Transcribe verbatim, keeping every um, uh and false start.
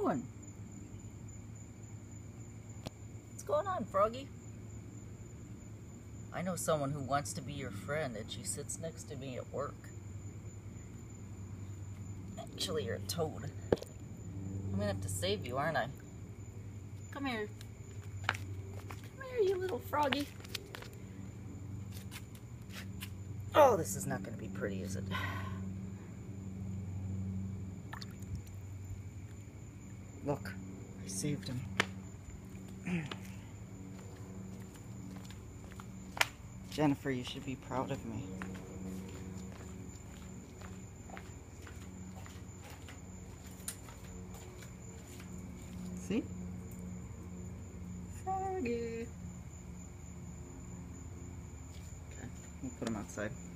doing? What's going on, Froggy? I know someone who wants to be your friend, and she sits next to me at work. Actually, you're a toad. I'm gonna have to save you, aren't I? Come here. Come here, you little froggy. Oh, this is not gonna be pretty, is it? Look, I saved him. Jennifer, you should be proud of me. See? Froggy. Okay, we'll put him outside.